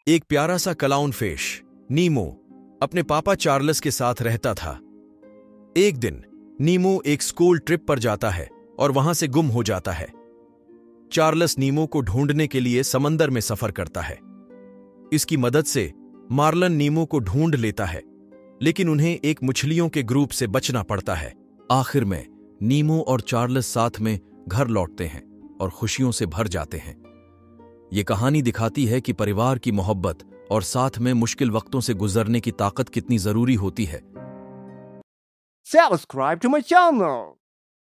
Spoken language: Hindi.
एक प्यारा सा क्लाउन फिश नीमो अपने पापा चार्ल्स के साथ रहता था। एक दिन नीमो एक स्कूल ट्रिप पर जाता है और वहां से गुम हो जाता है। चार्ल्स नीमो को ढूंढने के लिए समंदर में सफर करता है। इसकी मदद से मार्लन नीमो को ढूंढ लेता है, लेकिन उन्हें एक मछलियों के ग्रुप से बचना पड़ता है। आखिर में नीमो और चार्ल्स साथ में घर लौटते हैं और खुशियों से भर जाते हैं। ये कहानी दिखाती है कि परिवार की मोहब्बत और साथ में मुश्किल वक्तों से गुजरने की ताकत कितनी जरूरी होती है। Subscribe to my channel.